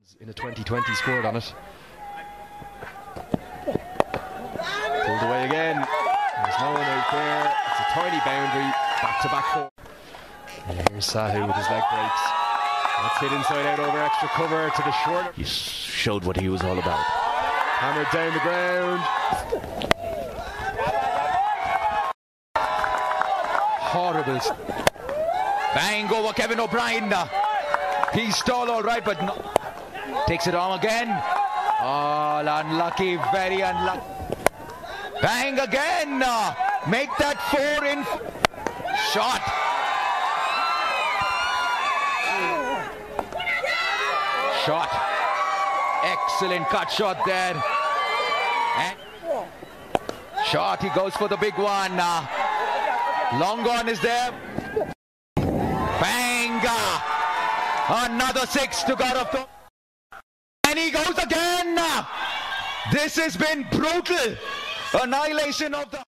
In a 2020 scored on it. Pulled away again. There's no one out there. It's a tiny boundary. Back to back four. And here's Sahu with his leg breaks. That's hit inside out over extra cover to the short. He showed what he was all about. Hammered down the ground. Horrible. Bang over Kevin O'Brien. He's stalled all right, but no. Takes it on again. All unlucky, very unlucky. Bang again. Make that 4 in. Shot. Shot. Excellent cut shot there. And shot, he goes for the big one. Long gone is there. Bang. Another 6 to Gaurav Tomar. And he goes again. This has been brutal. Annihilation of the